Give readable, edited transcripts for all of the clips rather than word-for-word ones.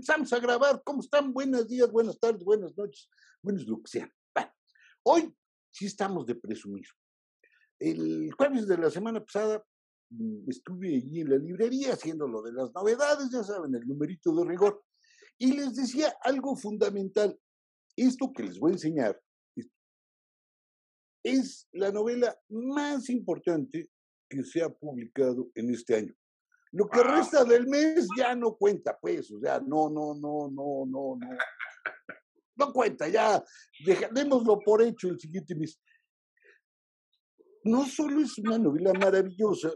comenzamos a grabar. ¿Cómo están? Buenos días, buenas tardes, buenas noches, buenos lo que sea. Bueno, hoy sí estamos de presumir. El jueves de la semana pasada estuve allí en la librería haciendo lo de las novedades, ya saben, el numerito de rigor, y les decía algo fundamental. Esto que les voy a enseñar es la novela más importante que se ha publicado en este año. Lo que resta del mes ya no cuenta, pues, o sea, no cuenta, ya, démoslo por hecho el siguiente mes. No solo es una novela maravillosa,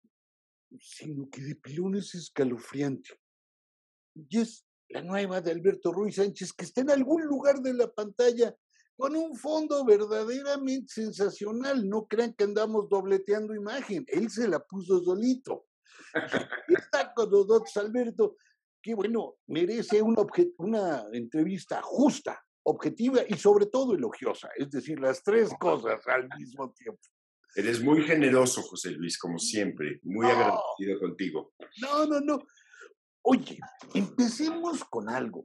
sino que de pilón es escalofriante. Y es la nueva de Alberto Ruiz Sánchez, que está en algún lugar de la pantalla, con un fondo verdaderamente sensacional. No crean que andamos dobleteando imagen, él se la puso solito. Y está con nosotros Alberto, que bueno, merece una entrevista justa, objetiva y sobre todo elogiosa, es decir, las tres cosas al mismo tiempo. Eres muy generoso, José Luis, como siempre, muy agradecido contigo. No. Oye, empecemos con algo.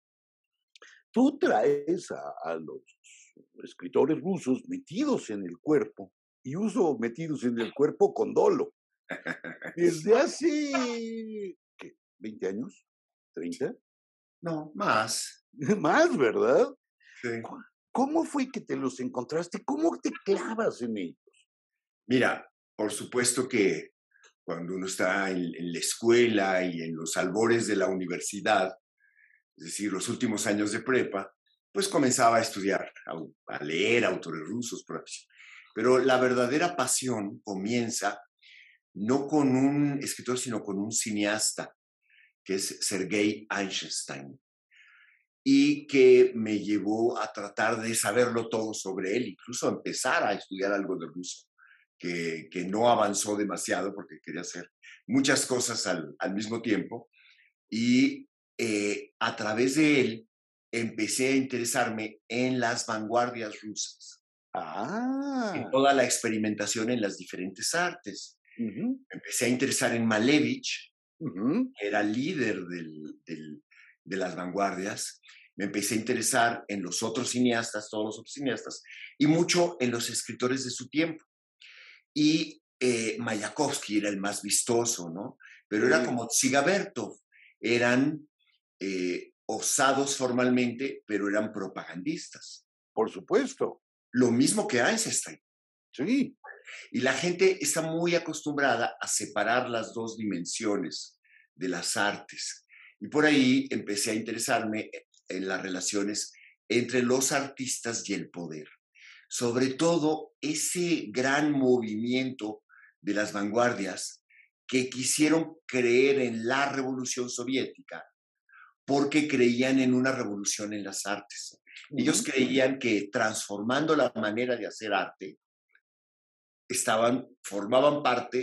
Tú traes a los escritores rusos metidos en el cuerpo, y uso metidos en el cuerpo con dolo. Desde hace, ¿qué? ¿20 años? ¿30? No, más. Más, ¿verdad? Sí. ¿Cómo fue que te los encontraste? ¿Cómo te clavas en ellos? Mira, por supuesto que cuando uno está en la escuela y en los albores de la universidad, es decir, los últimos años de prepa, pues comenzaba a estudiar, a leer autores rusos propios. Pero la verdadera pasión comienza no con un escritor, sino con un cineasta, que es Sergei Eisenstein, y que me llevó a tratar de saberlo todo sobre él, incluso a empezar a estudiar algo de ruso, que no avanzó demasiado porque quería hacer muchas cosas al mismo tiempo. Y a través de él empecé a interesarme en las vanguardias rusas, en toda la experimentación en las diferentes artes. Empecé a interesar en Malevich, que era líder de las vanguardias. Me empecé a interesar en los otros cineastas, todos los otros cineastas, y mucho en los escritores de su tiempo. Y Mayakovsky era el más vistoso, ¿no? Pero era como Tsigabertov. Eran osados formalmente, pero eran propagandistas. Por supuesto. Lo mismo que Eisenstein. Sí. Y la gente está muy acostumbrada a separar las dos dimensiones de las artes. Y por ahí empecé a interesarme en las relaciones entre los artistas y el poder. Sobre todo ese gran movimiento de las vanguardias que quisieron creer en la revolución soviética porque creían en una revolución en las artes. Ellos creían que transformando la manera de hacer arte, estaban formando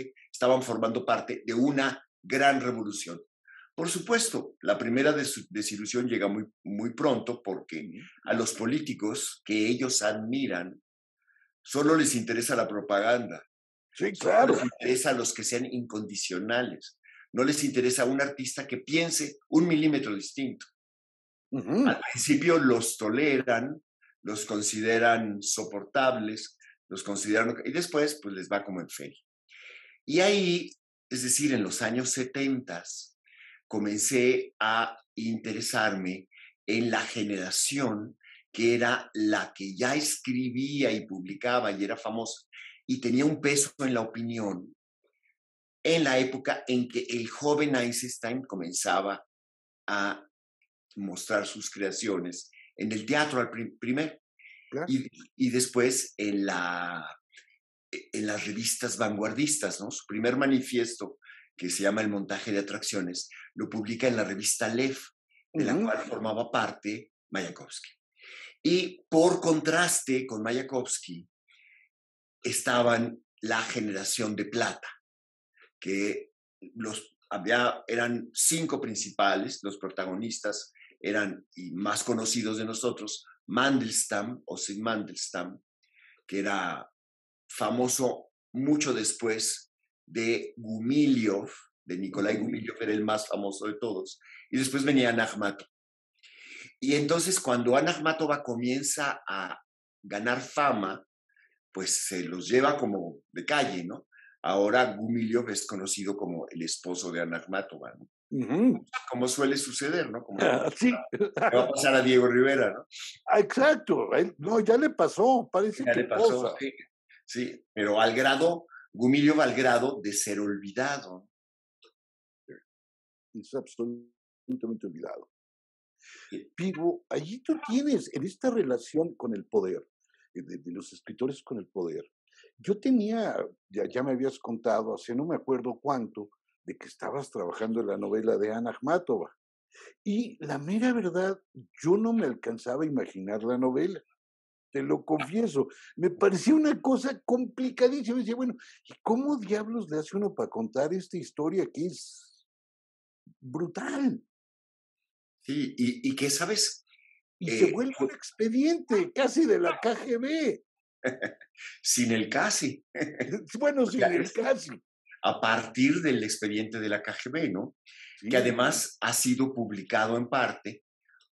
parte de una gran revolución. Por supuesto, la primera desilusión llega muy, muy pronto porque a los políticos que ellos admiran solo les interesa la propaganda. Sí, claro. Solo les interesa a los que sean incondicionales. No les interesa un artista que piense un milímetro distinto. Al principio los toleran, los consideran soportables, y después pues les va como en feria. Y ahí, es decir, en los años 70, comencé a interesarme en la generación que era la que ya escribía y publicaba y era famosa y tenía un peso en la opinión en la época en que el joven Eisenstein comenzaba a mostrar sus creaciones en el teatro al primero. Claro. Y después en las revistas vanguardistas, ¿no? Su primer manifiesto, que se llama El montaje de atracciones, lo publica en la revista Lev, de la cual formaba parte Mayakovsky. Y por contraste con Mayakovsky estaban la generación de plata, que eran 5 principales, los protagonistas eran, y más conocidos de nosotros, Mandelstam, Osip Mandelstam, que era famoso mucho después de Gumilyov, de Nikolai Gumilyov, era el más famoso de todos, y después venía Anna Akhmatova. Y entonces cuando Anna Akhmatova comienza a ganar fama, pues se los lleva como de calle, ¿no? Ahora Gumilyov es conocido como el esposo de Anna Akhmatova, ¿no? Como suele suceder, ¿no? Como Sí. le va a pasar a Diego Rivera, ¿no? Exacto. No, ya le pasó, parece Ya que le pasó, posa. sí. Sí, pero al grado, Gumilyov al grado de ser olvidado. Es absolutamente olvidado. Sí. Pero allí tú tienes, en esta relación con el poder, de los escritores con el poder, yo tenía, ya me habías contado hace no me acuerdo cuánto, de que estabas trabajando en la novela de Anna Akhmatova. Y la mera verdad, yo no me alcanzaba a imaginar la novela, te lo confieso. Me parecía una cosa complicadísima. Decía, bueno, ¿y cómo diablos le hace uno para contar esta historia que es brutal? Sí, y que, ¿sabes? Y se vuelve un expediente casi de la KGB. Sin el casi. Bueno, O sea, sin el es casi. a partir del expediente de la KGB, ¿no? Que Sí, además ha sido publicado en parte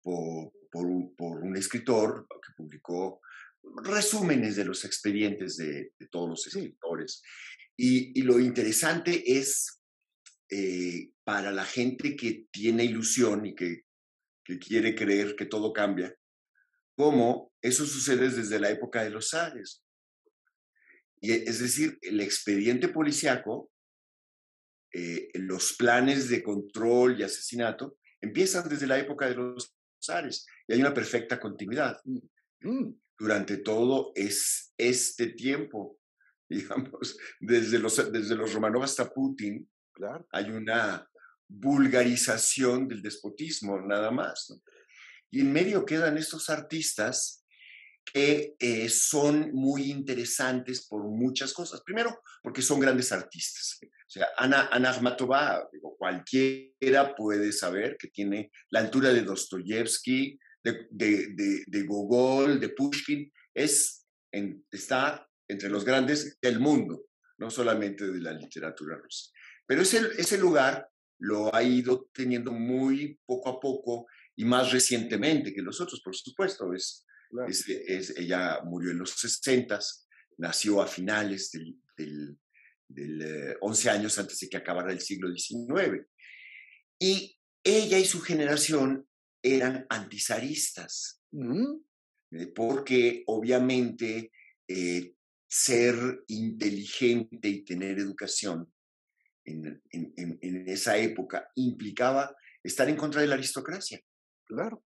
por un escritor que publicó resúmenes de los expedientes de todos los sí, escritores. Y lo interesante es, para la gente que tiene ilusión y que quiere creer que todo cambia, cómo eso sucede desde la época de los zares. Y es decir, el expediente policíaco, los planes de control y asesinato empiezan desde la época de los zares y hay una perfecta continuidad. mm, mm, Durante todo este tiempo, digamos, desde los Romanov hasta Putin, claro. hay una vulgarización del despotismo, nada más, ¿no? Y en medio quedan estos artistas que son muy interesantes por muchas cosas. Primero, porque son grandes artistas. O sea, Anna Akhmatova, digo, cualquiera puede saber que tiene la altura de Dostoyevsky, de Gogol, de Pushkin. Está entre los grandes del mundo, no solamente de la literatura rusa. Pero ese lugar lo ha ido teniendo muy poco a poco y más recientemente que los otros, por supuesto. Claro. Ella murió en los 60, nació a finales del 11 años antes de que acabara el siglo XIX. Y ella y su generación eran antizaristas, Ujú, porque obviamente ser inteligente y tener educación en esa época implicaba estar en contra de la aristocracia. claro.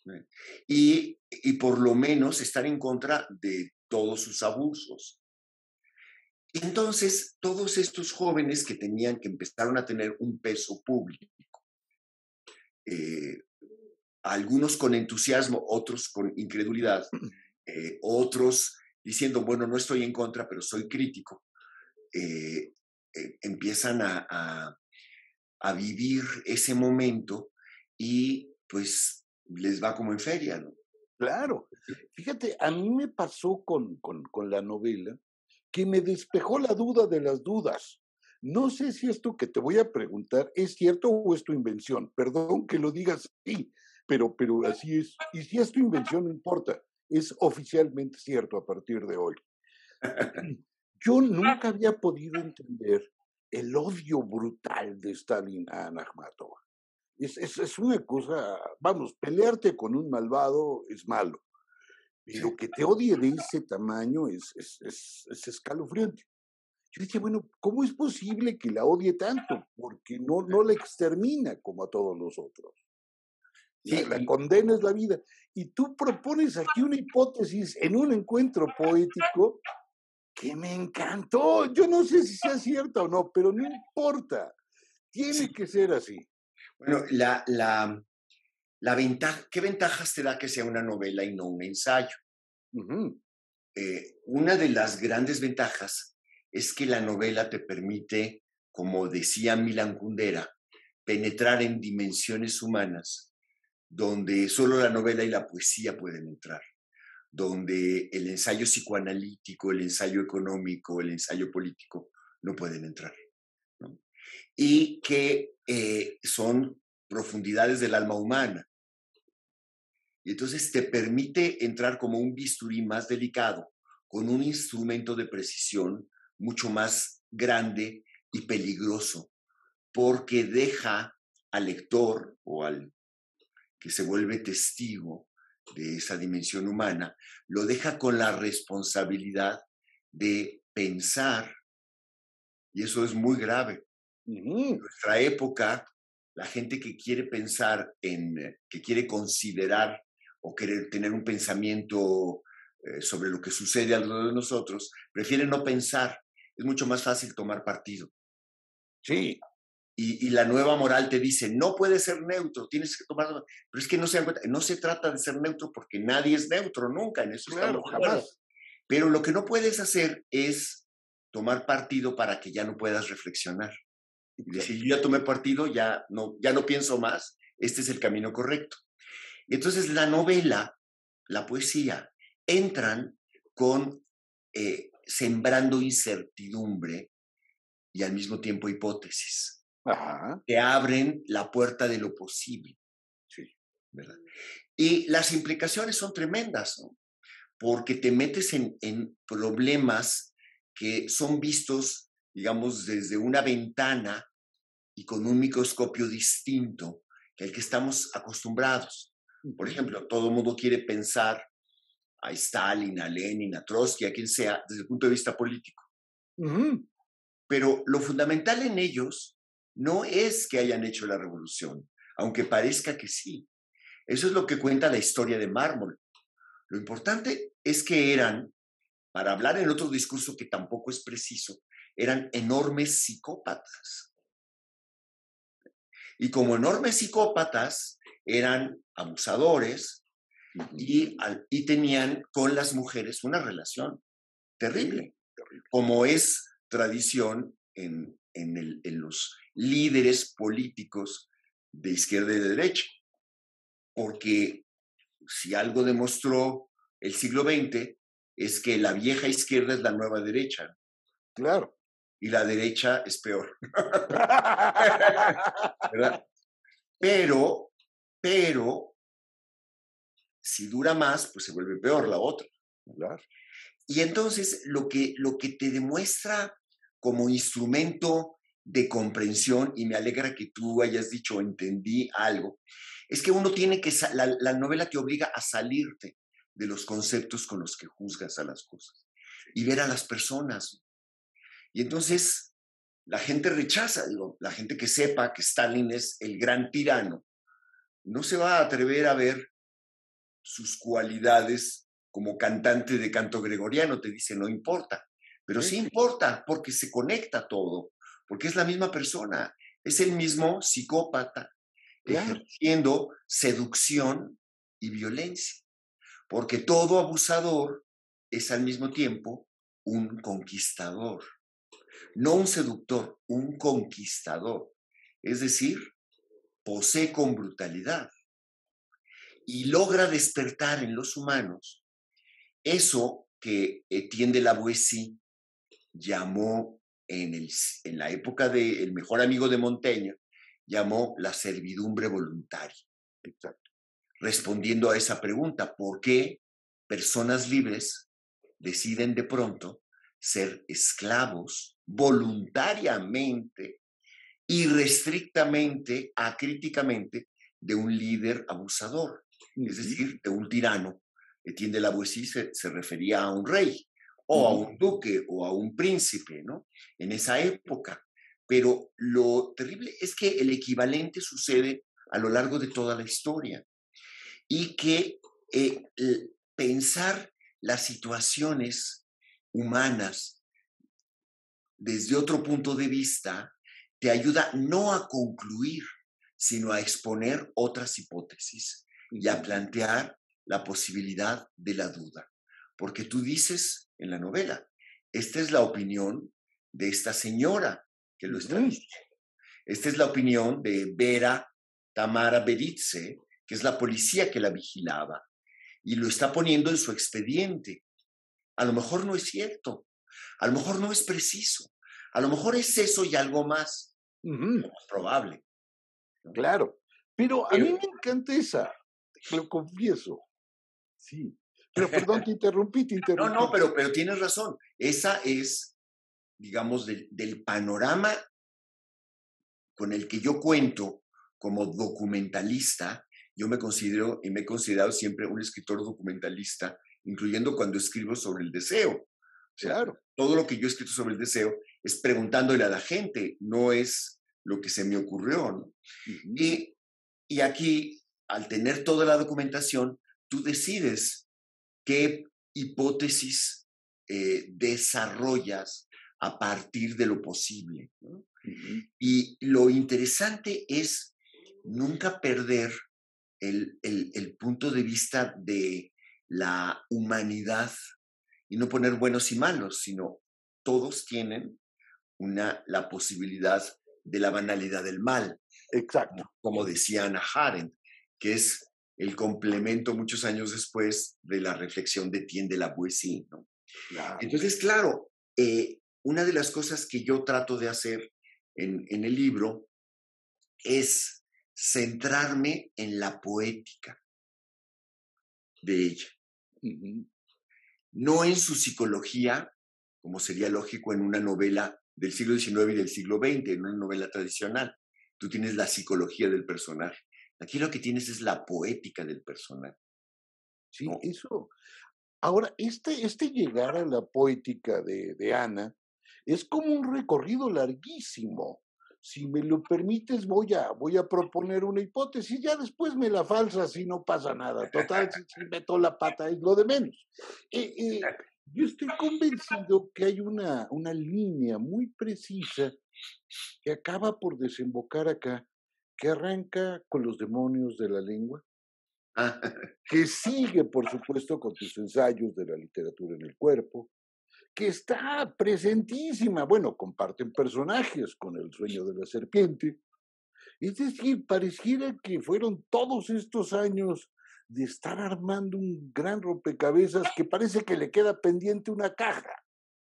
Y por lo menos estar en contra de todos sus abusos. Y entonces, todos estos jóvenes que empezaron a tener un peso público, eh, algunos con entusiasmo, otros con incredulidad, otros diciendo, bueno, no estoy en contra, pero soy crítico, eh, empiezan a vivir ese momento y pues les va como en feria, ¿no? Claro. Fíjate, a mí me pasó con la novela que me despejó la duda de las dudas. No sé si esto que te voy a preguntar es cierto o es tu invención. Perdón que lo digas así, pero así es. Y si es tu invención, no importa. Es oficialmente cierto a partir de hoy. Yo nunca había podido entender el odio brutal de Stalin a Ana Akhmatova. Es una cosa, vamos, pelearte con un malvado es malo, Sí. pero que te odie de ese tamaño es escalofriante. Yo decía, bueno, ¿cómo es posible que la odie tanto? Porque no la extermina como a todos los otros. La Sí, condena es la vida. Y tú propones aquí una hipótesis en un encuentro poético que me encantó. Yo no sé si sea cierta o no, pero no importa. sí. Tiene que ser así. Bueno, la ventaja, ¿qué ventajas te da que sea una novela y no un ensayo? Ujú, Una de las grandes ventajas es que la novela te permite, como decía Milan Kundera, penetrar en dimensiones humanas donde solo la novela y la poesía pueden entrar, donde el ensayo psicoanalítico, el ensayo económico, el ensayo político no pueden entrar, ¿no? y que son profundidades del alma humana. Y entonces te permite entrar como un bisturí más delicado, con un instrumento de precisión mucho más grande y peligroso, porque deja al lector o al que se vuelve testigo de esa dimensión humana, lo deja con la responsabilidad de pensar, y eso es muy grave. En nuestra época, la gente que quiere pensar que quiere considerar o querer tener un pensamiento sobre lo que sucede alrededor de nosotros, prefiere no pensar. Es mucho más fácil tomar partido. Sí. Y la nueva moral te dice, no puedes ser neutro, tienes que tomar... Pero es que no se dan cuenta, no se trata de ser neutro porque nadie es neutro nunca, en eso Claro, estamos de acuerdo. jamás. Pero lo que no puedes hacer es tomar partido para que ya no puedas reflexionar. Y decir, yo ya tomé partido, ya no pienso más, este es el camino correcto. Y entonces la novela, la poesía, entran con sembrando incertidumbre y al mismo tiempo hipótesis. Ajá. Que abren la puerta de lo posible. Sí. ¿Verdad? Y las implicaciones son tremendas, ¿no? Porque te metes en problemas que son vistos, digamos, desde una ventana y con un microscopio distinto que el que estamos acostumbrados. Por ejemplo, todo el mundo quiere pensar a Stalin, a Lenin, a Trotsky, a quien sea, desde el punto de vista político. Pero lo fundamental en ellos no es que hayan hecho la revolución, aunque parezca que sí. Eso es lo que cuenta la historia de Mármol. Lo importante es que eran, para hablar en otro discurso que tampoco es preciso, eran enormes psicópatas. Y como enormes psicópatas, eran abusadores y tenían con las mujeres una relación terrible, como es tradición en los líderes políticos de izquierda y de derecha. Porque si algo demostró el siglo XX es que la vieja izquierda es la nueva derecha. Claro. Y la derecha es peor. ¿Verdad? Pero, si dura más, pues se vuelve peor la otra. Claro. Y entonces lo que te demuestra como instrumento de comprensión, y me alegra que tú hayas dicho entendí algo, es que uno tiene que, la novela te obliga a salirte de los conceptos con los que juzgas a las cosas y ver a las personas. Y entonces la gente rechaza, digo, la gente que sepa que Stalin es el gran tirano, no se va a atrever a ver sus cualidades como cantante de canto gregoriano, te dice no importa, pero sí importa porque se conecta todo, porque es la misma persona, es el mismo psicópata ejerciendo seducción y violencia, porque todo abusador es al mismo tiempo un conquistador, no un seductor, un conquistador, es decir, posee con brutalidad y logra despertar en los humanos eso que Etienne de la Boétie llamó en la época del mejor amigo de Montaigne, llamó la servidumbre voluntaria. Exacto. Respondiendo a esa pregunta, ¿por qué personas libres deciden de pronto ser esclavos voluntariamente, irrestrictamente, acríticamente de un líder abusador? Es decir, de un tirano. Etienne de la Boétie se refería a un rey, o a un duque, o a un príncipe, ¿no? En esa época. Pero lo terrible es que el equivalente sucede a lo largo de toda la historia. Y que pensar las situaciones humanas desde otro punto de vista te ayuda no a concluir, sino a exponer otras hipótesis y a plantear la posibilidad de la duda. Porque tú dices en la novela, esta es la opinión de esta señora que lo está diciendo. Esta es la opinión de Vera Tamara Beritze, que es la policía que la vigilaba, y lo está poniendo en su expediente. A lo mejor no es cierto, a lo mejor no es preciso, a lo mejor es eso y algo más, Ujú, lo más probable, ¿no? claro. Pero a Pero mí me encanta esa, te lo confieso. Sí. Pero perdón, te no, no, interrumpí. pero tienes razón. Esa es, digamos, del panorama con el que yo cuento como documentalista. Yo me considero y me he considerado siempre un escritor documentalista, incluyendo cuando escribo sobre el deseo. O sea, Claro. todo lo que yo he escrito sobre el deseo es preguntándole a la gente, no es lo que se me ocurrió, ¿no? Ujú, Y aquí, al tener toda la documentación, tú decides qué hipótesis desarrollas a partir de lo posible, ¿no? ujú. Y lo interesante es nunca perder el punto de vista de la humanidad y no poner buenos y malos, sino todos tienen la posibilidad de la banalidad del mal, Exacto. como decía Hannah Arendt, que es el complemento muchos años después de la reflexión de Etienne de la Boétie, ¿no? Claro. Entonces, claro, una de las cosas que yo trato de hacer en el libro es centrarme en la poética de ella, Ujú. no en su psicología, como sería lógico en una novela del siglo XIX y del siglo XX, en una novela tradicional. Tú tienes la psicología del personaje. Aquí lo que tienes es la poética del personaje, Sí, ¿no? eso. Ahora, este llegar a la poética de Ana es como un recorrido larguísimo. Si me lo permites, voy a proponer una hipótesis, ya después me la falsas y no pasa nada. Total, si meto la pata es lo de menos. Eh, eh, yo estoy convencido que hay una línea muy precisa que acaba por desembocar acá, que arranca con los demonios de la lengua, Ah, que sigue, por supuesto, con tus ensayos de la literatura en el cuerpo, que está presentísima. Bueno, comparten personajes con el sueño de la serpiente. Es decir, pareciera que fueron todos estos años de estar armando un gran rompecabezas que parece que le queda pendiente una caja.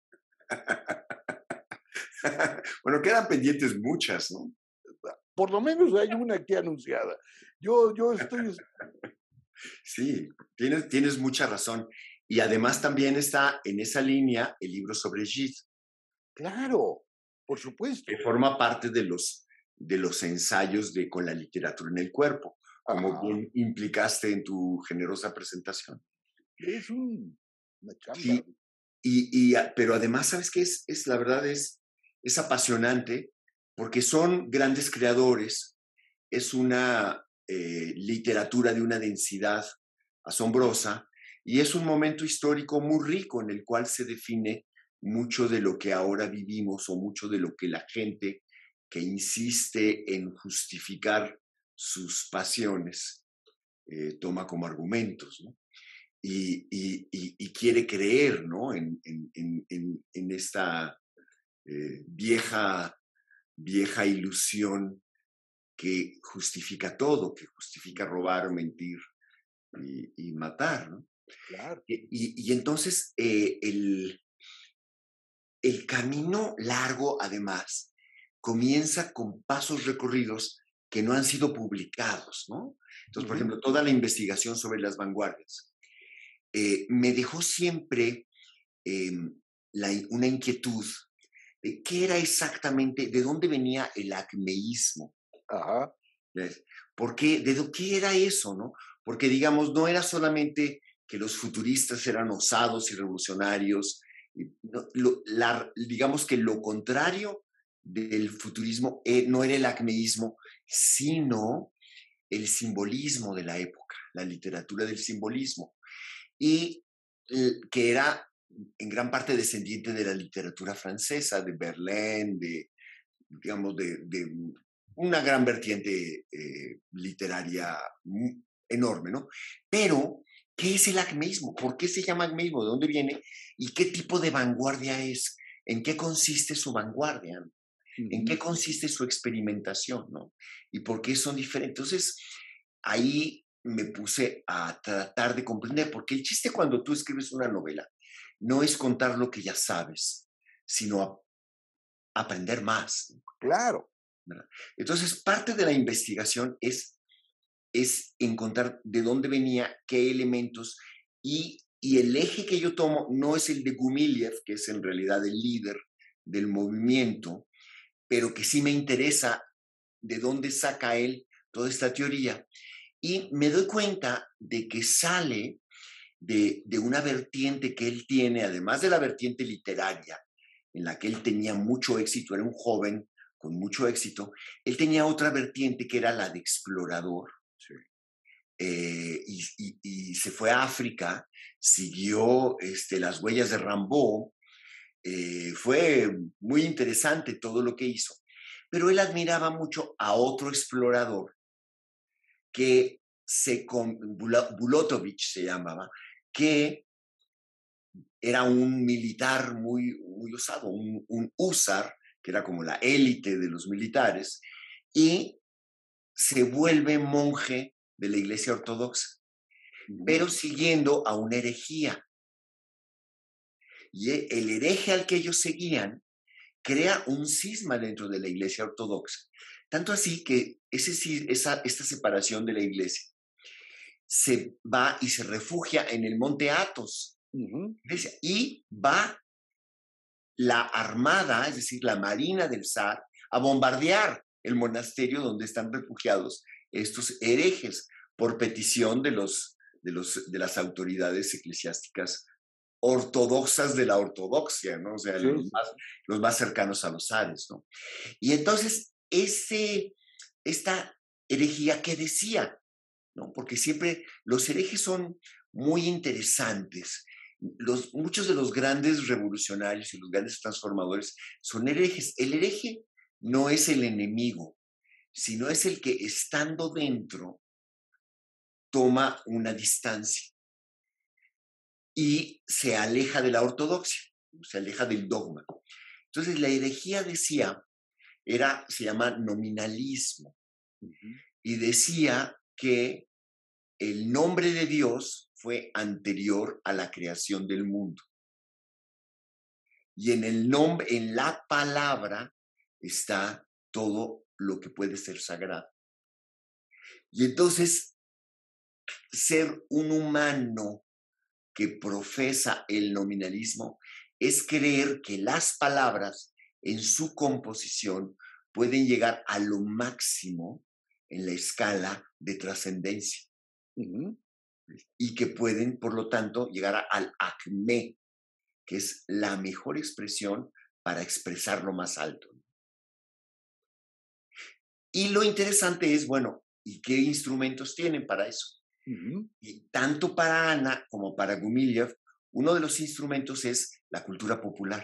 bueno, quedan pendientes muchas, ¿no? Por lo menos hay una aquí anunciada. Yo estoy, Sí, tienes mucha razón. Y además también está en esa línea el libro sobre Gide, claro, por que supuesto. forma parte de los ensayos de Con la literatura en el cuerpo, como Ajá, bien implicaste en tu generosa presentación. es una chamba. Sí, pero además, ¿sabes qué? La verdad es apasionante porque son grandes creadores, es una literatura de una densidad asombrosa y es un momento histórico muy rico en el cual se define mucho de lo que ahora vivimos o mucho de lo que la gente que insiste en justificar sus pasiones toma como argumentos, ¿no? Y quiere creer, ¿no? En esta vieja ilusión que justifica todo, que justifica robar, mentir y matar, ¿no? Claro. Y entonces el camino largo, además, comienza con pasos recorridos que no han sido publicados, ¿no? Entonces, por Ujú. ejemplo, toda la investigación sobre las vanguardias me dejó siempre eh, una inquietud de qué era exactamente, de dónde venía el acmeísmo. Ajá. ¿Ves? ¿Qué era eso, no? Porque, digamos, no era solamente que los futuristas eran osados y revolucionarios, digamos que lo contrario del futurismo no era el acmeísmo, sino el simbolismo de la época, la literatura del simbolismo, y que era en gran parte descendiente de la literatura francesa, de Verlaine, digamos, de una gran vertiente literaria enorme, ¿no? Pero, ¿qué es el acmeísmo? ¿Por qué se llama acmeísmo? ¿De dónde viene? ¿Y qué tipo de vanguardia es? ¿En qué consiste su vanguardia? ¿En qué Ujú. consiste su experimentación? ¿No? ¿Y por qué son diferentes? Entonces, ahí me puse a tratar de comprender, porque el chiste cuando tú escribes una novela no es contar lo que ya sabes, sino aprender más. Claro. ¿verdad? Entonces, parte de la investigación es encontrar de dónde venía, qué elementos, y el eje que yo tomo no es el de Gumiliev, que es en realidad el líder del movimiento, pero que sí me interesa de dónde saca él toda esta teoría. Y me doy cuenta de que sale de una vertiente que él tiene, además de la vertiente literaria, en la que él tenía mucho éxito, era un joven con mucho éxito, él tenía otra vertiente que era la de explorador. Sí. Y se fue a África, siguió las huellas de Rimbaud, fue muy interesante todo lo que hizo, pero él admiraba mucho a otro explorador que Bulotovich se llamaba, que era un militar muy, muy osado, un húsar, que era como la élite de los militares, y se vuelve monje de la Iglesia Ortodoxa, pero siguiendo a una herejía. Y el hereje al que ellos seguían crea un cisma dentro de la Iglesia Ortodoxa. Tanto así que esta separación de la Iglesia se va y se refugia en el monte Athos. Y va la armada, es decir, la marina del zar, a bombardear el monasterio donde están refugiados estos herejes por petición de las autoridades eclesiásticas ortodoxas de la ortodoxia, ¿no? O sea, Sí. los más cercanos a los zares, ¿no? Y entonces, esta herejía, ¿qué decía? ¿No? Porque siempre los herejes son muy interesantes. Muchos de los grandes revolucionarios y los grandes transformadores son herejes. El hereje no es el enemigo, sino es el que, estando dentro, toma una distancia y se aleja de la ortodoxia, se aleja del dogma. Entonces, la herejía decía, se llama nominalismo, y decía que el nombre de Dios fue anterior a la creación del mundo. Y en la palabra, está todo lo que puede ser sagrado. Y entonces, ser un humano que profesa el nominalismo es creer que las palabras en su composición pueden llegar a lo máximo en la escala de trascendencia. Y que pueden, por lo tanto, llegar al acme, que es la mejor expresión para expresar lo más alto. Y lo interesante es, bueno, ¿y qué instrumentos tienen para eso? Y tanto para Ana como para Gumiliev, uno de los instrumentos es la cultura popular,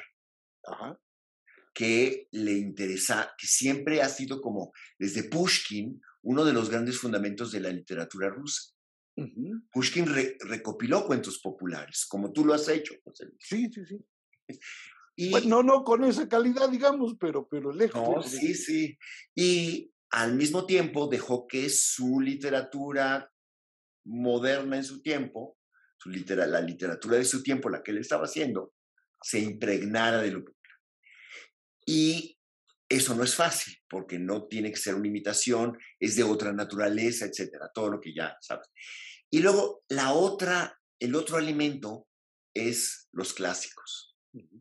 que le interesa, que siempre ha sido como, desde Pushkin, uno de los grandes fundamentos de la literatura rusa. Pushkin recopiló cuentos populares, como tú lo has hecho, José Luis. Sí, sí, sí. Y, bueno, no con esa calidad, digamos, pero lejos. No, sí, sí. Y al mismo tiempo dejó que su literatura moderna en su tiempo, la literatura de su tiempo, la que él estaba haciendo, se impregnara de lo popular. Y eso no es fácil, porque no tiene que ser una imitación, es de otra naturaleza, etcétera, todo lo que ya sabes. Y luego el otro alimento es los clásicos.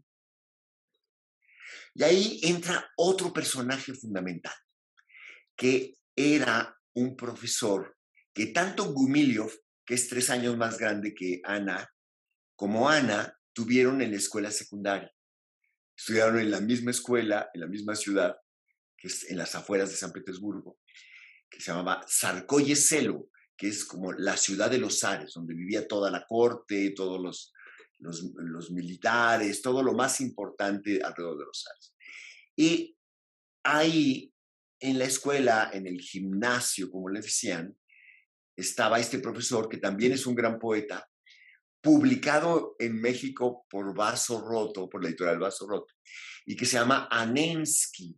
Y ahí entra otro personaje fundamental, que era un profesor que tanto Gumiliev, que es 3 años más grande que Ana, como Ana, tuvieron en la escuela secundaria. Estudiaron en la misma escuela, en la misma ciudad, que es en las afueras de San Petersburgo, que se llamaba Tsarskoye Selo, que es como la ciudad de los zares, donde vivía toda la corte, todos los militares, todo lo más importante alrededor de los zares. Y ahí, en la escuela, en el gimnasio, como le decían, estaba este profesor, que también es un gran poeta, publicado en México por Vaso Roto, por la editorial Vaso Roto, y que se llama Anensky,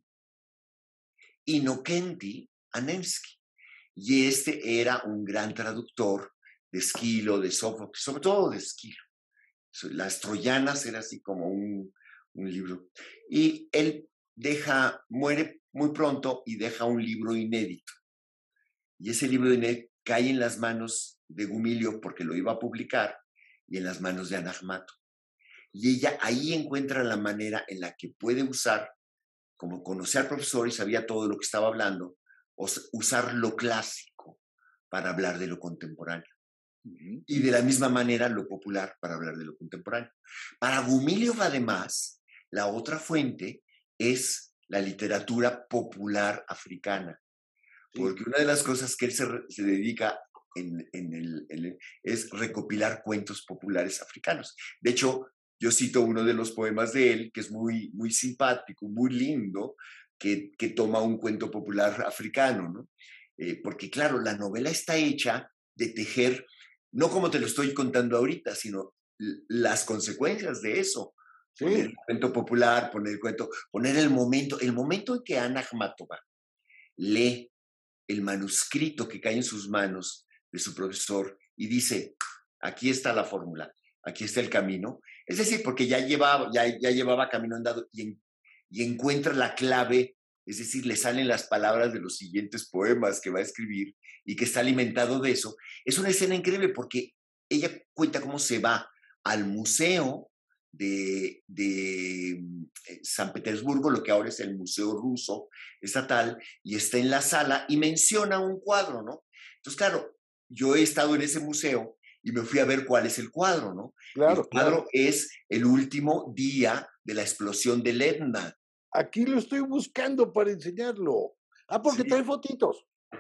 Inokenti Anensky. Y este era un gran traductor de Esquilo, de Sófocles, sobre todo de Esquilo. Las Troyanas era así como un libro. Y él muere muy pronto y deja un libro inédito. Y ese libro inédito cae en las manos de Gumilio porque lo iba a publicar y en las manos de Ana Ahmato. Y ella ahí encuentra la manera en la que puede usar, como conocía al profesor y sabía todo lo que estaba hablando, usar lo clásico para hablar de lo contemporáneo. Y de la misma manera lo popular para hablar de lo contemporáneo. Para Gumilio, además, la otra fuente es la literatura popular africana. Porque una de las cosas que él se dedica es recopilar cuentos populares africanos. De hecho, yo cito uno de los poemas de él, que es muy, muy simpático, muy lindo, que toma un cuento popular africano, ¿no? Porque claro, la novela está hecha de tejer, no como te lo estoy contando ahorita, sino las consecuencias de eso. Sí. Poner el cuento popular, poner el momento en que Ana Ahmatova lee el manuscrito que cae en sus manos de su profesor y dice, aquí está la fórmula, aquí está el camino. Es decir, porque ya llevaba camino andado y encuentra la clave, es decir, le salen las palabras de los siguientes poemas que va a escribir y que está alimentado de eso. Es una escena increíble porque ella cuenta cómo se va al museo de San Petersburgo, lo que ahora es el Museo Ruso Estatal, y está en la sala y menciona un cuadro, ¿no? Entonces, claro, yo he estado en ese museo y me fui a ver cuál es el cuadro, ¿no? Claro, el cuadro es el último día de la explosión del Etna. Aquí lo estoy buscando para enseñarlo. Ah, porque trae fotitos.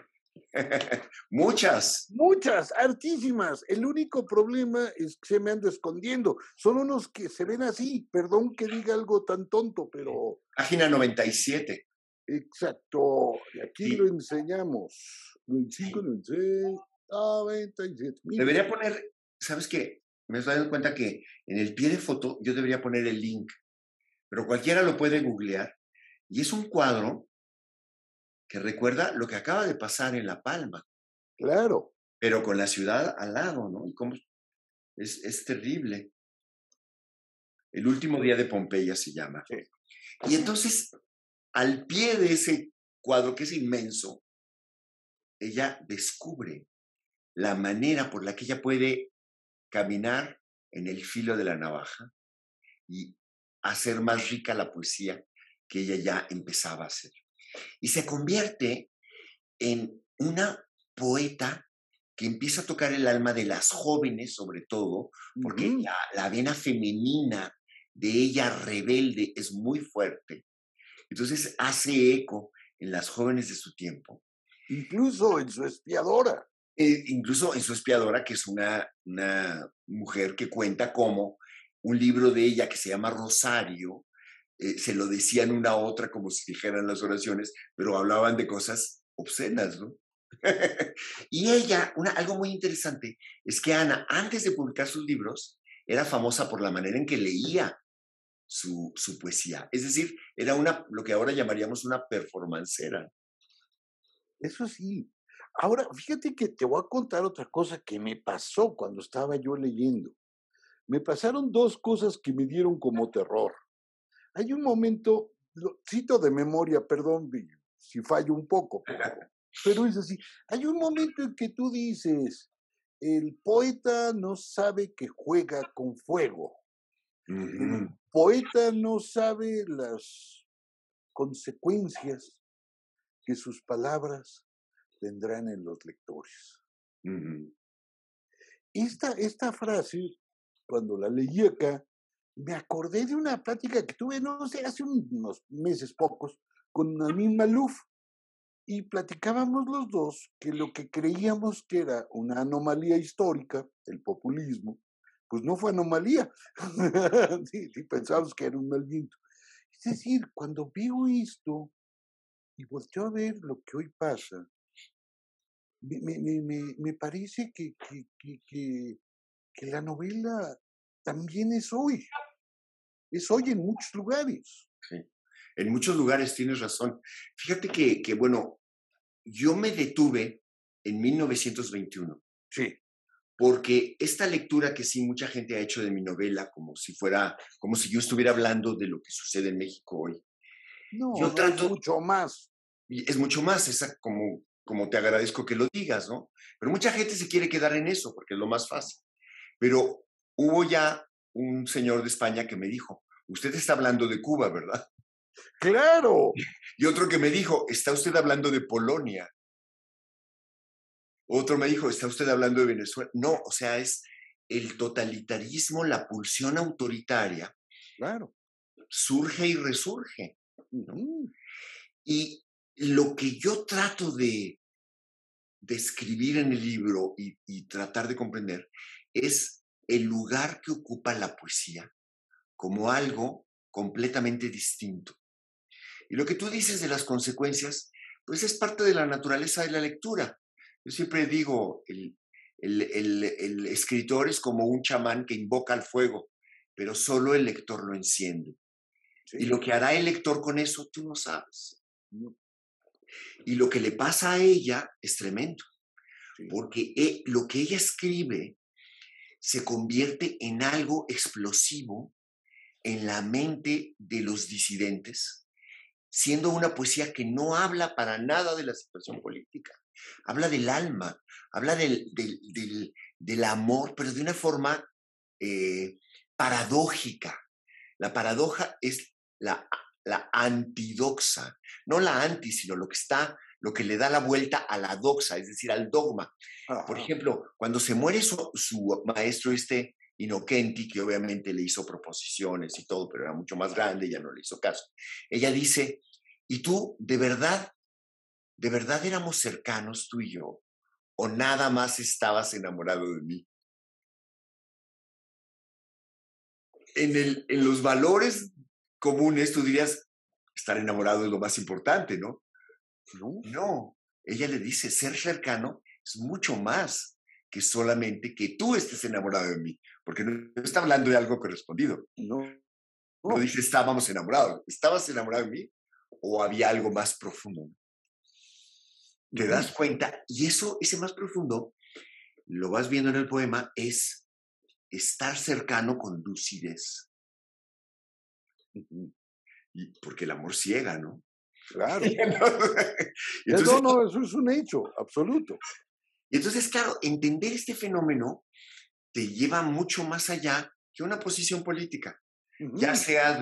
Muchas, hartísimas. El único problema es que se me anda escondiendo. Son unos que se ven así. Perdón que diga algo tan tonto, pero... Página 97. Exacto. Y aquí lo enseñamos. 95, 96, 97. Mira. Debería poner, ¿sabes qué? Me estoy dando cuenta que en el pie de foto yo debería poner el link, pero cualquiera lo puede googlear. Y es un cuadro que recuerda lo que acaba de pasar en La Palma. Claro. Pero con la ciudad al lado, ¿no? Y cómo es terrible. El último día de Pompeya se llama. Sí. Y entonces, al pie de ese cuadro, que es inmenso, ella descubre la manera por la que ella puede caminar en el filo de la navaja y hacer más rica la poesía que ella ya empezaba a hacer. Y se convierte en una poeta que empieza a tocar el alma de las jóvenes, sobre todo, porque la vena femenina de ella rebelde es muy fuerte. Entonces hace eco en las jóvenes de su tiempo. Incluso en su espiadora. Incluso en su espiadora, que es una mujer que cuenta cómo un libro de ella que se llama Rosario, se lo decían una a otra como si dijeran las oraciones, pero hablaban de cosas obscenas, ¿no? Y ella, algo muy interesante, es que Ana, antes de publicar sus libros, era famosa por la manera en que leía su poesía. Es decir, era lo que ahora llamaríamos una performancera. Eso sí. Ahora, fíjate que te voy a contar otra cosa que me pasó cuando estaba yo leyendo. Me pasaron dos cosas que me dieron como terror. Hay un momento, lo cito de memoria, perdón si fallo un poco, pero es así. Hay un momento en que tú dices, el poeta no sabe que juega con fuego. El poeta no sabe las consecuencias que sus palabras tendrán en los lectores. Esta frase, cuando la leí acá, me acordé de una plática que tuve, no sé, hace unos meses pocos, con Amin Malouf, y platicábamos los dos que lo que creíamos que era una anomalía histórica, el populismo, pues no fue anomalía, sí, pensábamos que era un mal viento. Es decir, cuando veo esto y volteo a ver lo que hoy pasa, me parece que la novela también es hoy en muchos lugares. Sí. En muchos lugares tienes razón. Fíjate que, bueno, yo me detuve en 1921. Sí. Porque esta lectura que sí mucha gente ha hecho de mi novela, como si yo estuviera hablando de lo que sucede en México hoy, No, Yo no, es trato, mucho más. y es mucho más, esa como te agradezco que lo digas, ¿no? Pero mucha gente se quiere quedar en eso porque es lo más fácil. Pero hubo ya un señor de España que me dijo, usted está hablando de Cuba, ¿verdad? ¡Claro! Y otro que me dijo, está usted hablando de Polonia. Otro me dijo, está usted hablando de Venezuela. No, o sea, es el totalitarismo, la pulsión autoritaria, Claro. surge y resurge, ¿no? Ujú. Y lo que yo trato de describir en el libro y tratar de comprender es el lugar que ocupa la poesía como algo completamente distinto. Y lo que tú dices de las consecuencias, pues es parte de la naturaleza de la lectura. Yo siempre digo, el escritor es como un chamán que invoca al fuego, pero solo el lector lo enciende. Sí. Y lo que hará el lector con eso, tú no sabes. No, Y lo que le pasa a ella es tremendo, sí. porque lo que ella escribe se convierte en algo explosivo en la mente de los disidentes, siendo una poesía que no habla para nada de la situación política. Habla del alma, habla del amor, pero de una forma paradójica. La paradoja es la antidoxa, no la anti, sino lo que le da la vuelta a la doxa, es decir, al dogma. Por Ajá. ejemplo, cuando se muere su maestro Inokenti, que obviamente le hizo proposiciones y todo, pero era mucho más grande, ya no le hizo caso. Ella dice, ¿y tú de verdad éramos cercanos tú y yo? ¿O nada más estabas enamorado de mí? En los valores comunes tú dirías, estar enamorado es lo más importante, ¿no? No, No, ella le dice, ser cercano es mucho más que solamente que tú estés enamorado de mí, porque no está hablando de algo correspondido. no, No no. dice estábamos enamorados. ¿Estabas enamorado de mí o había algo más profundo? ¿Te Ujú, das cuenta? Y eso, ese más profundo, lo vas viendo en el poema, es estar cercano con lucidez. ujú. Porque el amor ciega, ¿no? Claro. Entonces, No, no, eso es un hecho absoluto. claro, entender este fenómeno te lleva mucho más allá que una posición política, ya Ujú, sea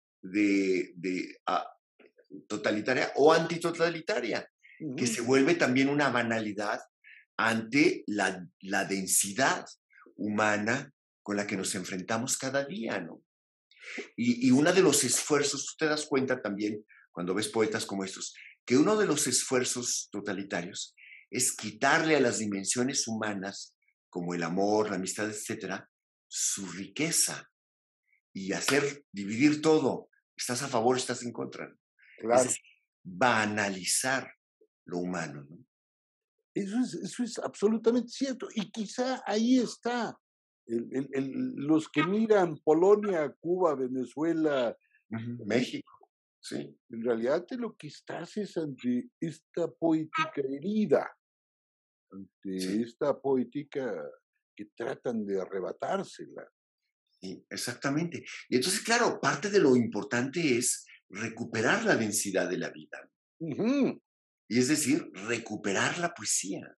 de totalitaria o antitotalitaria, que ujú. se vuelve también una banalidad ante la densidad humana con la que nos enfrentamos cada día, ¿no? Y uno de los esfuerzos, tú te das cuenta también cuando ves poetas como estos, que uno de los esfuerzos totalitarios es quitarle a las dimensiones humanas, como el amor, la amistad, etcétera, su riqueza y hacer dividir todo. Estás a favor, estás en contra. Es Claro. decir, banalizar lo humano, ¿no? Eso es absolutamente cierto. Y quizá ahí está. Los que miran Polonia, Cuba, Venezuela, Ujú. eh, México, sí, en realidad de lo que estás es ante esta poética herida, ante sí, esta poética que tratan de arrebatársela. sí, exactamente. Y entonces, claro, parte de lo importante es recuperar la densidad de la vida. Ujú. Y es decir, recuperar la poesía.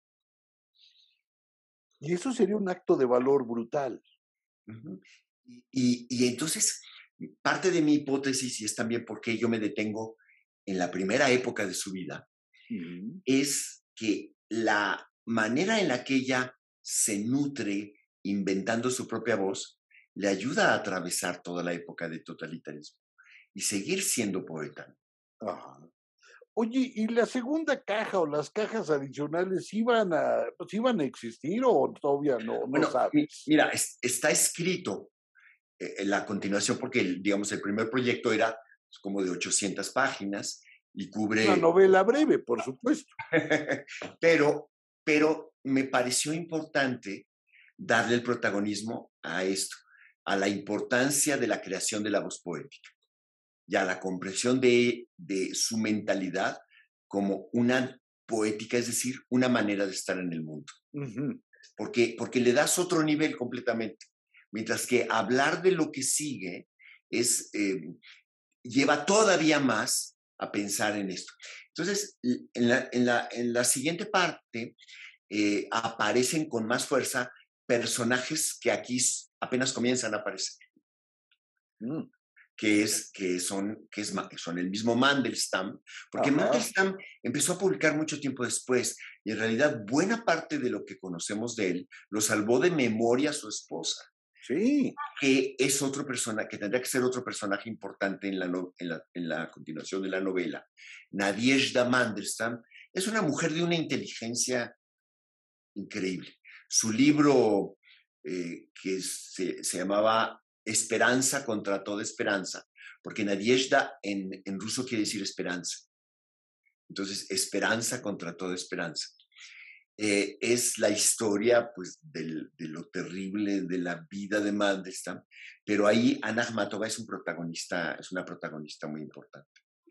Y eso sería un acto de valor brutal. Ujú. Y entonces, parte de mi hipótesis, y es también porque yo me detengo en la primera época de su vida, Ujú. es que la manera en la que ella se nutre inventando su propia voz le ayuda a atravesar toda la época de totalitarismo y seguir siendo poeta. Ajá. Oye, ¿y la segunda caja o las cajas adicionales iban a existir o todavía no Bueno, sabes? mira, está escrito en la continuación porque, digamos, el primer proyecto era como de 800 páginas y Una cubre, novela breve, por supuesto. pero, pero me pareció importante darle el protagonismo a esto, a la importancia de la creación de la voz poética y a la comprensión de su mentalidad como una poética, es decir, una manera de estar en el mundo. Ujú. Porque le das otro nivel completamente. Mientras que hablar de lo que sigue es, lleva todavía más a pensar en esto. Entonces, en la siguiente parte aparecen con más fuerza personajes que aquí apenas comienzan a aparecer. Son el mismo Mandelstam, porque Ajá. Mandelstam empezó a publicar mucho tiempo después y en realidad buena parte de lo que conocemos de él lo salvó de memoria su esposa. Sí. Que es otro personaje, que tendría que ser otro personaje importante en la continuación de la novela. Nadezhda Mandelstam es una mujer de una inteligencia increíble. Su libro, que se llamaba Esperanza contra toda esperanza, porque Nadezhda en ruso quiere decir esperanza. Entonces, esperanza contra toda esperanza. Es la historia pues, de lo terrible de la vida de Mandelstam, pero ahí Anna Akhmatova es una protagonista muy importante.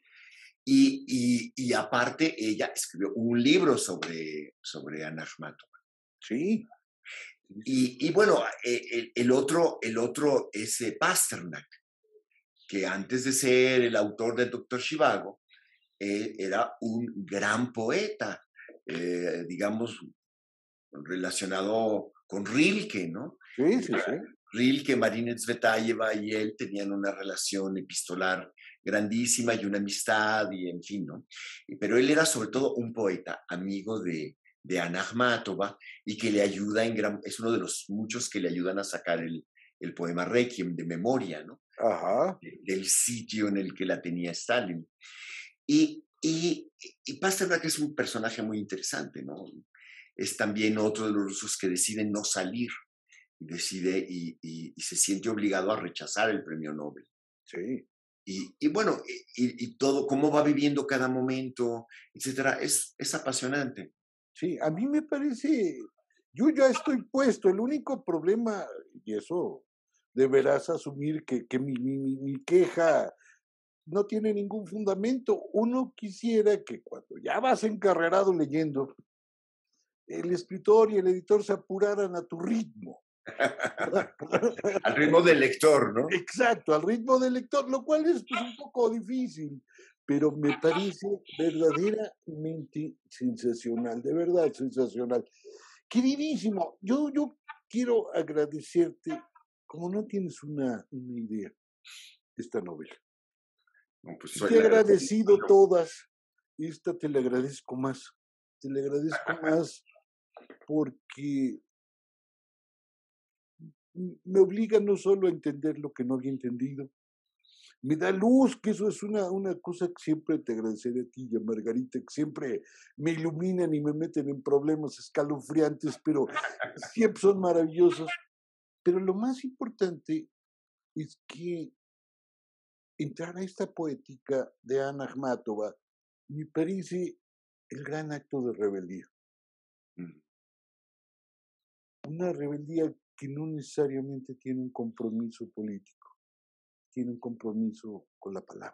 Y aparte, ella escribió un libro sobre Anna Akhmatova. Sí. Y bueno, el otro es Pasternak, que antes de ser el autor del Doctor Zhivago, era un gran poeta, digamos, relacionado con Rilke, ¿no? Sí, sí, sí. Rilke, Marina Tsvetaeva y él tenían una relación epistolar grandísima y una amistad y en fin, ¿no? Pero él era sobre todo un poeta, amigo de Anna Akhmatova y que le ayuda es uno de los muchos que le ayudan a sacar el poema Requiem de memoria, ¿no? Ajá. Del sitio en el que la tenía Stalin. Y Pasternak es un personaje muy interesante, ¿no? Es también otro de los rusos que deciden no salir y se siente obligado a rechazar el premio Nobel. Sí. Y bueno, y todo, cómo va viviendo cada momento, etcétera, es apasionante. Sí, a mí me parece, yo ya estoy puesto, el único problema, y eso deberás asumir que mi queja no tiene ningún fundamento. Uno quisiera que cuando ya vas encarrerado leyendo, el escritor y el editor se apuraran a tu ritmo. Al ritmo del lector, ¿no? Exacto, al ritmo del lector, lo cual es pues, un poco difícil, pero me parece verdaderamente sensacional, de verdad sensacional. Queridísimo, yo quiero agradecerte, como no tienes una idea, esta novela. No, pues Te he agradecido todas, esta te la agradezco más. Te la agradezco más porque me obliga no solo a entender lo que no había entendido, me da luz, que eso es una cosa que siempre te agradeceré a ti y a Margarita, que siempre me iluminan y me meten en problemas escalofriantes, pero siempre son maravillosos. Pero lo más importante es que entrar a esta poética de Anna Akhmatova me parece el gran acto de rebeldía. Una rebeldía que no necesariamente tiene un compromiso político, tiene un compromiso con la palabra.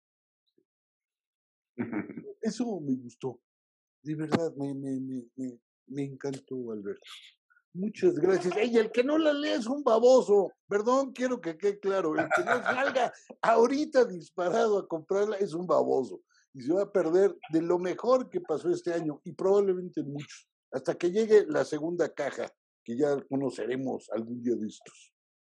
Eso me gustó. De verdad, me encantó, Alberto. Muchas gracias. Ey, el que no la lee es un baboso. Perdón, quiero que quede claro. El que no salga ahorita disparado a comprarla es un baboso. Y se va a perder de lo mejor que pasó este año y probablemente muchos. Hasta que llegue la segunda caja, que ya conoceremos algún día de estos.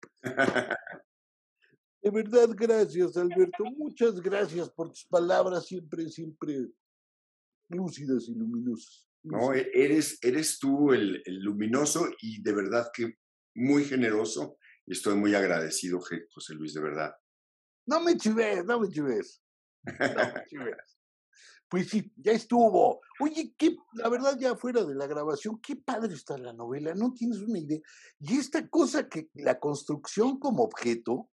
De verdad, gracias, Alberto. Muchas gracias por tus palabras siempre, siempre lúcidas y luminosas. No, eres tú el luminoso y de verdad que muy generoso. Estoy muy agradecido, José Luis, de verdad. No me chives, no me chives. No me chives. Pues sí, ya estuvo. Oye, la verdad, ya fuera de la grabación, qué padre está la novela, no tienes una idea. Y esta cosa que la construcción como objeto,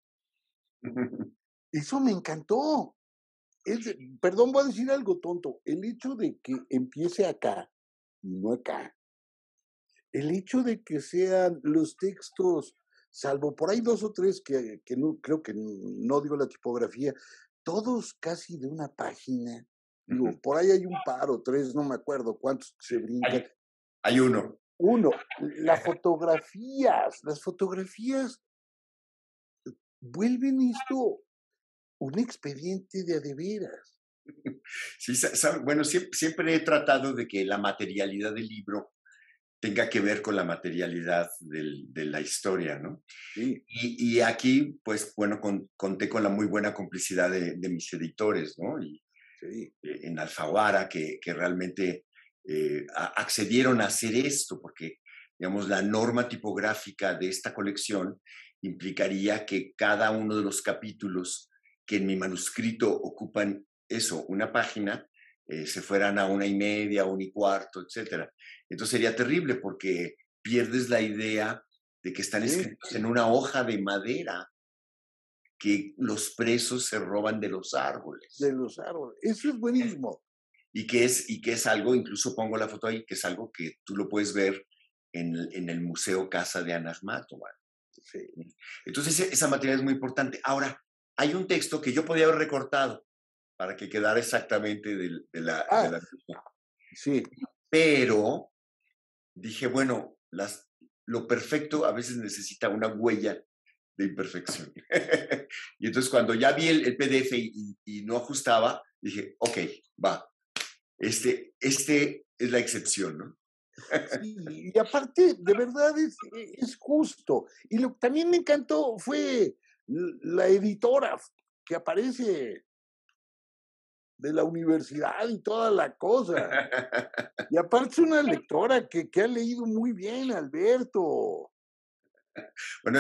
eso me encantó. Perdón, voy a decir algo tonto. El hecho de que empiece acá y no acá, el hecho de que sean los textos, salvo por ahí dos o tres que no, creo que no digo la tipografía, todos casi de una página. Digo, por ahí hay un par o tres, no me acuerdo cuántos se brincan. Hay uno. Uno, las fotografías vuelven esto un expediente de a de veras. Sí, bueno, siempre he tratado de que la materialidad del libro tenga que ver con la materialidad de la historia, ¿no? Sí, Y aquí, pues, bueno, conté con la muy buena complicidad de mis editores, ¿no? Y sí, en Alfaguara, que realmente accedieron a hacer esto, porque, digamos, la norma tipográfica de esta colección implicaría que cada uno de los capítulos que en mi manuscrito ocupan eso, una página, se fueran a 1:30, 1:15, etcétera. Entonces sería terrible porque pierdes la idea de que están sí, escritos en una hoja de madera que los presos se roban de los de árboles. los árboles. Eso es buenísimo. Y que es algo, incluso pongo la foto ahí, que es algo que tú lo puedes ver en el Museo Casa de Ana Akhmatova. Sí, Entonces, esa materia es muy importante. Ahora, hay un texto que yo podía haber recortado para que quedara exactamente de ah, la misma. sí, Pero dije, bueno, lo perfecto a veces necesita una huella de imperfección. Y entonces cuando ya vi el PDF y no ajustaba, dije, ok, va, este es la excepción, ¿no? sí, y aparte, de verdad es justo. Y lo que también me encantó fue la editora que aparece de la universidad y toda la cosa. Y aparte es una lectora que ha leído muy bien, Alberto. Bueno,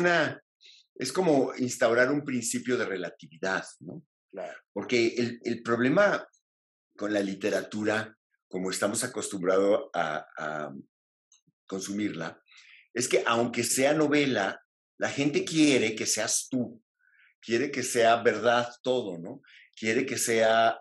es como instaurar un principio de relatividad, ¿no? Claro, Porque el problema con la literatura, como estamos acostumbrados a consumirla, es que aunque sea novela, la gente quiere que seas tú, quiere que sea verdad todo, ¿no? Quiere que sea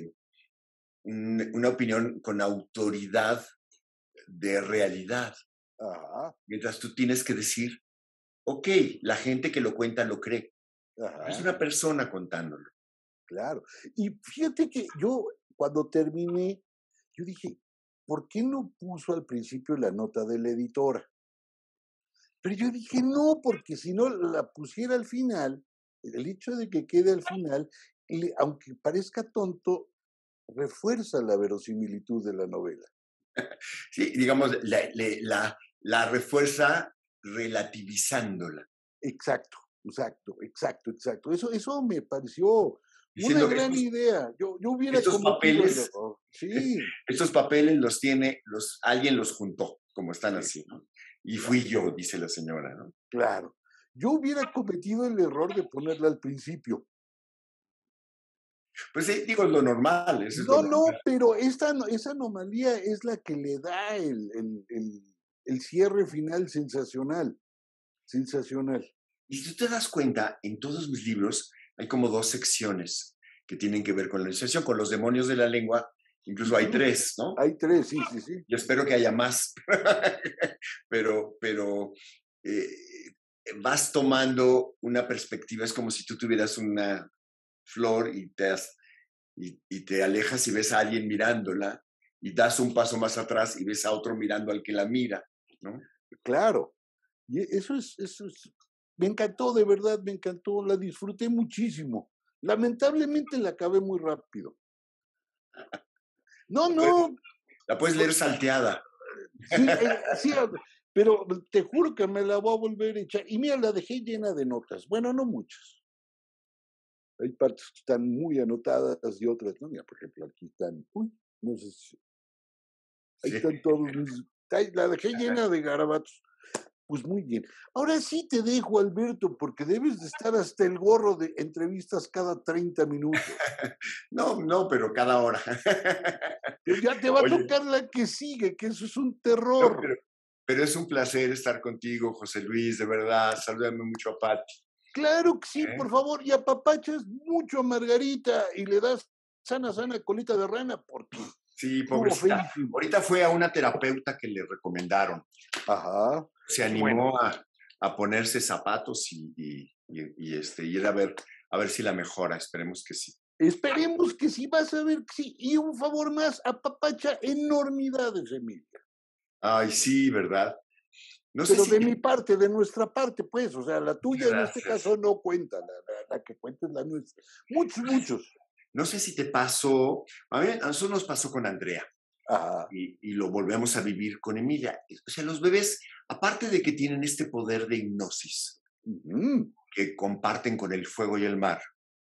una opinión con autoridad de realidad, ajá, mientras tú tienes que decir, ok, la gente que lo cuenta lo cree, pero es ajá, una persona contándolo. claro. Y fíjate que yo, cuando terminé, yo dije, ¿por qué no puso al principio la nota de la editora? Pero yo dije, no, porque si no la pusiera al final, el hecho de que quede al final, aunque parezca tonto, refuerza la verosimilitud de la novela. Sí, digamos, la refuerza relativizándola, Exacto, exacto, exacto, exacto. Eso me pareció una diciendo, gran idea. Yo hubiera estos cometido el papeles, error. Sí, estos papeles los tiene, alguien los juntó, como están sí, así, ¿no? Y fui claro, yo, dice la señora, ¿no? claro. Yo hubiera cometido el error de ponerla al principio. Pues sí, digo, es lo normal, eso es lo No, normal. no, pero esa anomalía es la que le da el cierre final sensacional, sensacional. Y si tú te das cuenta, en todos mis libros hay como dos secciones que tienen que ver con la iniciación, con los demonios de la lengua, incluso hay Ujú. tres, ¿no? Hay tres, sí, sí, sí. Yo espero que haya más, pero eh, vas tomando una perspectiva, es como si tú tuvieras una flor y te alejas y ves a alguien mirándola y das un paso más atrás y ves a otro mirando al que la mira, ¿no? Claro. Y eso es, me encantó, de verdad, me encantó, la disfruté muchísimo. Lamentablemente la acabé muy rápido. No, La puedes, no, la puedes leer salteada. sí, sí, pero te juro que me la voy a volver a echar. Y mira, la dejé llena de notas. Bueno, no muchas. Hay partes que están muy anotadas y otras no. Mira, por ejemplo, aquí están, uy, no sé si, ahí Sí. están todos mis, la dejé llena de garabatos. Pues muy bien. Ahora sí te dejo, Alberto, porque debes de estar hasta el gorro de entrevistas cada 30 minutos. No, no, pero cada hora. Pero ya te va a Oye, tocar la que sigue, que eso es un no, terror. pero es un placer estar contigo, José Luis, de verdad. Salúdame mucho a Pati. Claro que sí, ¿Eh? por favor, y apapachas mucho a Margarita y le das sana, sana colita de rana porque Sí, estuvo pobrecita. feísimo. Ahorita fue a una terapeuta que le recomendaron. Ajá, Se qué bueno. animó a ponerse zapatos y ir a ver si la mejora. Esperemos que sí. Esperemos que sí, vas a ver que sí. Y un favor más, apapacha enormidades, Emilia. Ay, sí, ¿verdad? No sé Pero si de mi parte, de nuestra parte, pues, o sea, la tuya en este gracias. caso no cuenta, la que cuenta es la nuestra. Muchos, muchos. No sé si te pasó, a nosotros nos pasó con Andrea Ajá. y lo volvemos a vivir con Emilia. O sea, los bebés, aparte de que tienen este poder de hipnosis Ujú. que comparten con el fuego y el mar,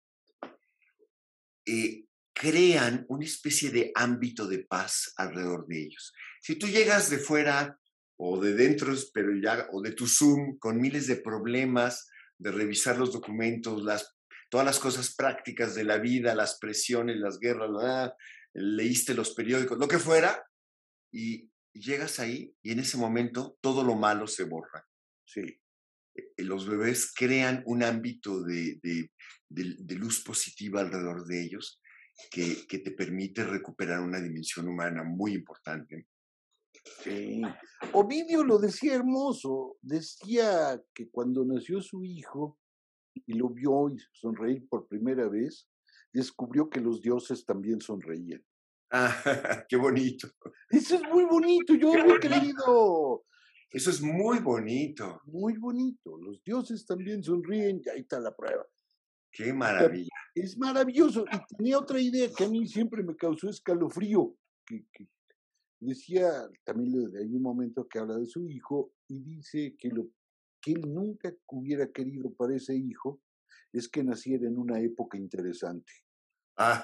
crean una especie de ámbito de paz alrededor de ellos. Si tú llegas de fuera o de dentro, pero ya, o de tu Zoom con miles de problemas, de revisar los documentos, todas las cosas prácticas de la vida, las presiones, las guerras, leíste los periódicos, lo que fuera, y llegas ahí y en ese momento todo lo malo se borra. Sí. Los bebés crean un ámbito de luz positiva alrededor de ellos que te permite recuperar una dimensión humana muy importante. Sí. Ovidio lo decía hermoso. Decía que cuando nació su hijo y lo vio y sonreír por primera vez, descubrió que los dioses también sonreían. Ah, qué bonito. Eso es muy bonito, yo Qué lo he bonito. creído. Eso es muy bonito. Muy bonito. Los dioses también sonríen y ahí está la prueba. Qué maravilla. Es maravilloso. Y tenía otra idea que a mí siempre me causó escalofrío, que decía, también hay un momento que habla de su hijo y dice que lo que él nunca hubiera querido para ese hijo es que naciera en una época interesante. Ah,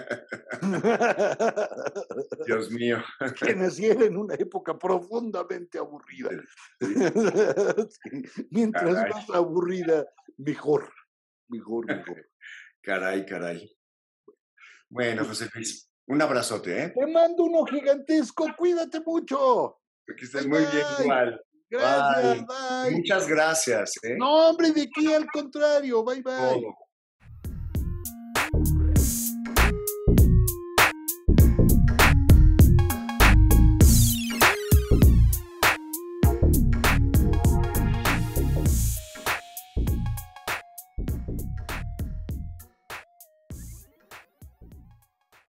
Dios mío. Que naciera en una época profundamente aburrida. Sí, Sí. Mientras caray, más aburrida, mejor, mejor, mejor. caray, caray. Bueno, José Luis, un abrazote, ¿eh? Te mando uno gigantesco, cuídate mucho. Que estés Bye muy bien bye. igual. Gracias, Bye. bye. Muchas gracias, ¿eh? No, hombre, de aquí al contrario, bye bye. Todo.